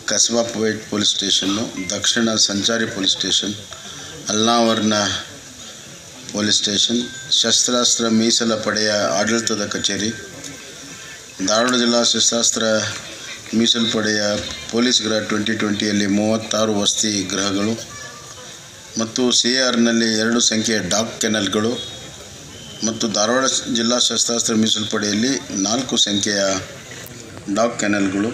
ಕಸ್ಬಾ police station, ದಕ್ಷಿಣ ಸಂಚಾರಿ police station, ಅಲ್ನಾವರ್ನ ಪೊಲೀಸ್ ಸ್ಟೇಷನ್, ಶಸ್ತ್ರಾಸ್ತ್ರ ಮೀಸಲ ಪಡೆಯ ಆಡಳಿತದ ಕಚೇರಿ, ಧಾರವಾಡ ಜಿಲ್ಲಾ ಶಸ್ತ್ರಾಸ್ತ್ರ ಮೀಸಲು ಪಡೆಯ ಪೊಲೀಸ್ ಗೃಹ 2020ಯಲ್ಲಿ 36 ವಸತಿ ಗೃಹಗಳು ಮತ್ತು CRನಲ್ಲಿ 2 ಸಂಖ್ಯೆಯ ಡಾಗ್ ಕೆನಲ್ಗಳು ಮತ್ತು ಧಾರವಾಡ ಜಿಲ್ಲಾ ಶಸ್ತ್ರಾಸ್ತ್ರ ಮೀಸಲು ಪಡೆಯಲ್ಲಿ 4 ಸಂಖ್ಯೆಯ ಡಾಗ್ ಕೆನಲ್ಗಳು,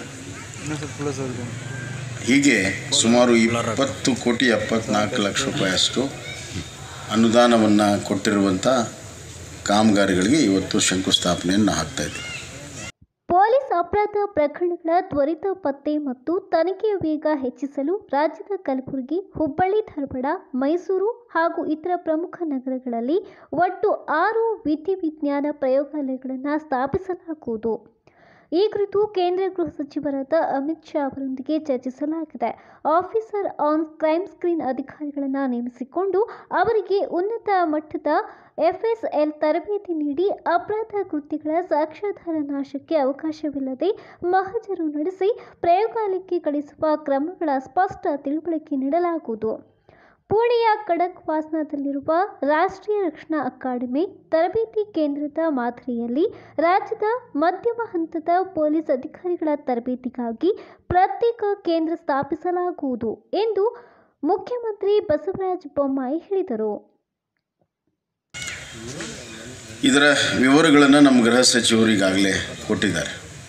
ಹೀಗೆ ಸುಮಾರು 20,74,00,000 ರೂಪಾಯಿಯಷ್ಟು ಅನುದಾನವನ್ನು ಕೊಟ್ಟಿರುವಂಥ ಕಾಮಗಾರಿಗಳಿಗೆ ಇವತ್ತು ಶಂಕುಸ್ಥಾಪನೆಯನ್ನು ಹಾಕ್ತಾಯಿದ್ದೀವಿ. ಪೊಲೀಸ್ ಅಪರಾಧ ಪ್ರಕರಣಗಳ ತ್ವರಿತ ಪತ್ತೆ ಮತ್ತು ತನಿಖೆಯ ವೇಗ ಹೆಚ್ಚಿಸಲು ರಾಜ್ಯದ ಕಲಬುರಗಿ, ಹುಬ್ಬಳ್ಳಿ, ಧಾರವಾಡ, ಮೈಸೂರು ಹಾಗೂ ಇತರ ಪ್ರಮುಖ ನಗರಗಳಲ್ಲಿ ಒಟ್ಟು 6 ವಿಧಿವಿಜ್ಞಾನ ಪ್ರಯೋಗಾಲಯಗಳನ್ನು ಸ್ಥಾಪಿಸಲಾಗುವುದು. ಈ ಕುರಿತು ಕೇಂದ್ರ ಗೃಹ ಸಚಿವರಾದ ಅಮಿತ್ ಶಾ ಅವರೊಂದಿಗೆ ಚರ್ಚಿಸಲಾಗಿದೆ. ಆಫೀಸರ್ ಆನ್ ಕ್ರೈಮ್ ಸ್ಕ್ರೀನ್ ಅಧಿಕಾರಿಗಳನ್ನು ನೇಮಿಸಿಕೊಂಡು ಅವರಿಗೆ ಉನ್ನತ ಮಟ್ಟದ FSL ತರಬೇತಿ ನೀಡಿ ಅಪರಾಧ ಕೃತ್ಯಗಳ ಸಾಕ್ಷ್ಯಾಧಾರ ನಾಶಕ್ಕೆ ಅವಕಾಶವಿಲ್ಲದೆ ಮಹಜರು ನಡೆಸಿ ಪ್ರಯೋಗಾಲಯಕ್ಕೆ ಕಳಿಸುವ ಕ್ರಮಗಳ ಸ್ಪಷ್ಟ ತಿಳುವಳಿಕೆ ನೀಡಲಾಗುವುದು. ಪುಣೆಯ ಖಡಕ್ವಾಸ್ಲಾದಲ್ಲಿರುವ ರಾಷ್ಟ್ರೀಯ ರಕ್ಷಣಾ ಅಕಾಡೆಮಿ ತರಬೇತಿ ಕೇಂದ್ರದ ಮಾದರಿಯಲ್ಲಿ ರಾಜ್ಯದ ಮಧ್ಯಮ ಹಂತದ ಪೊಲೀಸ್ ಅಧಿಕಾರಿಗಳ ತರಬೇತಿಗಾಗಿ ಪ್ರತ್ಯೇಕ ಕೇಂದ್ರ ಸ್ಥಾಪಿಸಲಾಗುವುದು ಎಂದು ಮುಖ್ಯಮಂತ್ರಿ ಬಸವರಾಜ ಬೊಮ್ಮಾಯಿ ಹೇಳಿದರು. ಇದರ ವಿವರಗಳನ್ನು ನಮ್ಮ ಗೃಹ ಸಚಿವರು ಈಗಾಗಲೇ ಕೊಟ್ಟಿದ್ದಾರೆ.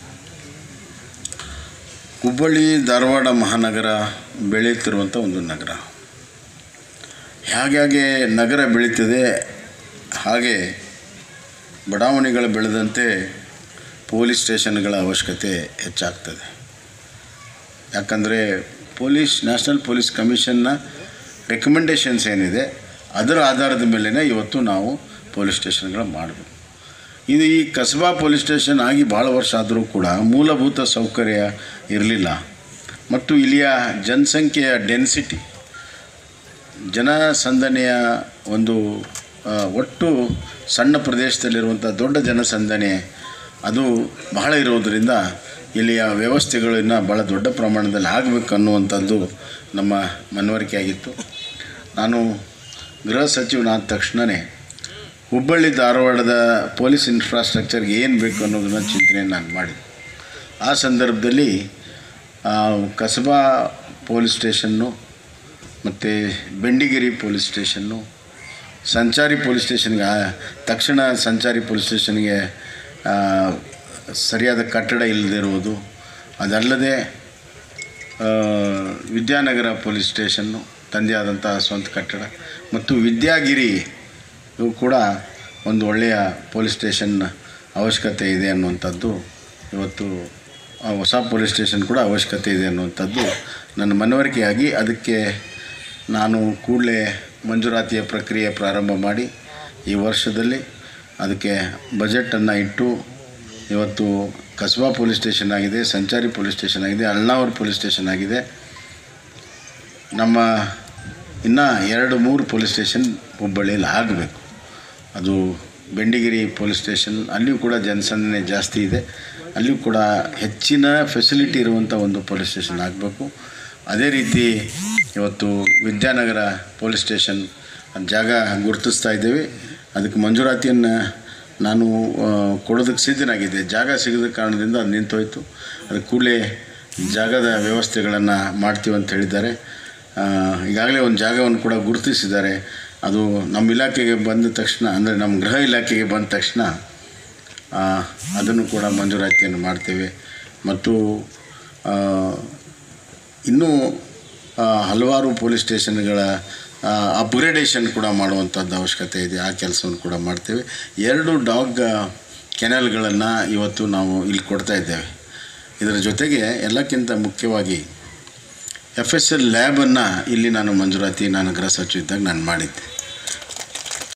ಹುಬ್ಬಳ್ಳಿ ಧಾರವಾಡ ಮಹಾನಗರ ಬೆಳೆಯುತ್ತಿರುವಂಥ ಒಂದು ನಗರ. ಹಾಗಾಗಿ ನಗರ ಬೆಳೀತದೆ, ಹಾಗೆ ಬಡಾವಣೆಗಳು ಬೆಳೆದಂತೆ ಪೊಲೀಸ್ ಸ್ಟೇಷನ್ಗಳ ಅವಶ್ಯಕತೆ ಹೆಚ್ಚಾಗ್ತದೆ. ಯಾಕಂದರೆ ನ್ಯಾಷನಲ್ ಪೊಲೀಸ್ ಕಮಿಷನ್ನ ರೆಕಮೆಂಡೇಷನ್ಸ್ ಏನಿದೆ ಅದರ ಆಧಾರದ ಮೇಲೇ ಇವತ್ತು ನಾವು ಪೊಲೀಸ್ ಸ್ಟೇಷನ್ಗಳು ಮಾಡಬೇಕು. ಇದು ಈ ಕಸ್ಬಾ ಪೊಲೀಸ್ ಸ್ಟೇಷನ್ ಆಗಿ ಭಾಳ ವರ್ಷ ಆದರೂ ಕೂಡ ಮೂಲಭೂತ ಸೌಕರ್ಯ ಇರಲಿಲ್ಲ ಮತ್ತು ಇಲ್ಲಿಯ ಜನಸಂಖ್ಯೆಯ ಡೆನ್ಸಿಟಿ, ಜನಸಂದಣಿಯ ಒಂದು ಒಟ್ಟು ಸಣ್ಣ ಪ್ರದೇಶದಲ್ಲಿರುವಂಥ ದೊಡ್ಡ ಜನಸಂದಣಿ ಅದು ಬಹಳ ಇರೋದರಿಂದ ಇಲ್ಲಿಯ ವ್ಯವಸ್ಥೆಗಳನ್ನು ಭಾಳ ದೊಡ್ಡ ಪ್ರಮಾಣದಲ್ಲಿ ಆಗಬೇಕು ಅನ್ನುವಂಥದ್ದು ನಮ್ಮ ಮನವರಿಕೆ ಆಗಿತ್ತು. ನಾನು ಗೃಹ ಸಚಿವನಾದ ತಕ್ಷಣವೇ ಹುಬ್ಬಳ್ಳಿ ಧಾರವಾಡದ ಪೊಲೀಸ್ ಇನ್ಫ್ರಾಸ್ಟ್ರಕ್ಚರ್ಗೆ ಏನು ಬೇಕು ಅನ್ನೋದನ್ನು ಚಿಂತನೆಯನ್ನು ನಾನು ಮಾಡಿದೆ. ಆ ಸಂದರ್ಭದಲ್ಲಿ ಕಸಬಾ ಪೊಲೀಸ್ ಸ್ಟೇಷನ್ನು ಮತ್ತು ಬೆಂಡಿಗೇರಿ ಪೊಲೀಸ್ ಸ್ಟೇಷನ್ನು, ಸಂಚಾರಿ ಪೊಲೀಸ್ ಸ್ಟೇಷನ್ಗೆ ತಕ್ಷಣ ಸಂಚಾರಿ ಪೊಲೀಸ್ ಸ್ಟೇಷನ್ಗೆ ಸರಿಯಾದ ಕಟ್ಟಡ ಇಲ್ಲದಿರುವುದು, ಅದಲ್ಲದೆ ವಿದ್ಯಾನಗರ ಪೊಲೀಸ್ ಸ್ಟೇಷನ್ನು ತಂದೆ ಆದಂಥ ಸ್ವಂತ ಕಟ್ಟಡ ಮತ್ತು ವಿದ್ಯಾಗಿರಿ ಇವು ಕೂಡ ಒಂದು ಒಳ್ಳೆಯ ಪೊಲೀಸ್ ಸ್ಟೇಷನ್ ಅವಶ್ಯಕತೆ ಇದೆ ಅನ್ನುವಂಥದ್ದು, ಇವತ್ತು ಹೊಸ ಪೊಲೀಸ್ ಸ್ಟೇಷನ್ ಕೂಡ ಅವಶ್ಯಕತೆ ಇದೆ ಅನ್ನುವಂಥದ್ದು ನನ್ನ ಮನವರಿಕೆಯಾಗಿ ಅದಕ್ಕೆ ನಾನು ಕೂಡಲೇ ಮಂಜೂರಾತಿಯ ಪ್ರಕ್ರಿಯೆ ಪ್ರಾರಂಭ ಮಾಡಿ ಈ ವರ್ಷದಲ್ಲಿ ಅದಕ್ಕೆ ಬಜೆಟನ್ನು ಇಟ್ಟು ಇವತ್ತು ಕಸ್ಬಾ ಪೊಲೀಸ್ ಸ್ಟೇಷನ್ ಆಗಿದೆ, ಸಂಚಾರಿ ಪೊಲೀಸ್ ಸ್ಟೇಷನ್ ಆಗಿದೆ, ಅಳ್ನಾವರ್ ಪೊಲೀಸ್ ಸ್ಟೇಷನ್ ಆಗಿದೆ. ನಮ್ಮ ಇನ್ನೂ 2-3 ಪೊಲೀಸ್ ಸ್ಟೇಷನ್ ಹುಬ್ಬಳ್ಳಿಯಲ್ಲಿ ಆಗಬೇಕು. ಅದು ಬೆಂಡಿಗೇರಿ ಪೊಲೀಸ್ ಸ್ಟೇಷನ್, ಅಲ್ಲಿಯೂ ಕೂಡ ಜನಸಂದಣಿ ಜಾಸ್ತಿ ಇದೆ, ಅಲ್ಲಿಯೂ ಕೂಡ ಹೆಚ್ಚಿನ ಫೆಸಿಲಿಟಿ ಇರುವಂಥ ಒಂದು ಪೊಲೀಸ್ ಸ್ಟೇಷನ್ ಆಗಬೇಕು. ಅದೇ ರೀತಿ ಇವತ್ತು ವಿದ್ಯಾನಗರ ಪೊಲೀಸ್ ಸ್ಟೇಷನ್ ಜಾಗ ಗುರುತಿಸ್ತಾ ಇದ್ದೇವೆ. ಅದಕ್ಕೆ ಮಂಜೂರಾತಿಯನ್ನು ನಾನು ಕೊಡೋದಕ್ಕೆ ಸಿದ್ಧನಾಗಿದ್ದೆ. ಜಾಗ ಸಿಗದ ಕಾರಣದಿಂದ ಅದು ನಿಂತೋಯ್ತು. ಅದಕ್ಕೆ ಕೂಡಲೇ ಜಾಗದ ವ್ಯವಸ್ಥೆಗಳನ್ನು ಮಾಡ್ತೀವಿ ಅಂತ ಹೇಳಿದ್ದಾರೆ. ಈಗಾಗಲೇ ಒಂದು ಜಾಗವನ್ನು ಕೂಡ ಗುರುತಿಸಿದ್ದಾರೆ. ಅದು ನಮ್ಮ ಇಲಾಖೆಗೆ ಬಂದ ತಕ್ಷಣ, ಅಂದರೆ ನಮ್ಮ ಗೃಹ ಇಲಾಖೆಗೆ ಬಂದ ತಕ್ಷಣ ಅದನ್ನು ಕೂಡ ಮಂಜೂರಾತಿಯನ್ನು ಮಾಡ್ತೇವೆ. ಮತ್ತು ಇನ್ನೂ ಹಲವಾರು ಪೊಲೀಸ್ ಸ್ಟೇಷನ್ಗಳ ಅಪ್ಗ್ರೇಡೇಷನ್ ಕೂಡ ಮಾಡುವಂಥದ್ದು ಅವಶ್ಯಕತೆ ಇದೆ. ಆ ಕೆಲಸವನ್ನು ಕೂಡ ಮಾಡ್ತೇವೆ. 2 ಡಾಗ್ ಕೆನಲ್ಗಳನ್ನು ಇವತ್ತು ನಾವು ಇಲ್ಲಿ ಕೊಡ್ತಾ ಇದ್ದೇವೆ. ಇದರ ಜೊತೆಗೆ ಎಲ್ಲಕ್ಕಿಂತ ಮುಖ್ಯವಾಗಿ FSL ಲ್ಯಾಬನ್ನು ಇಲ್ಲಿ ನಾನು ಗೃಹ ಸಚಿವ ಇದ್ದಾಗ ನಾನು ಮಾಡಿದ್ದೆ.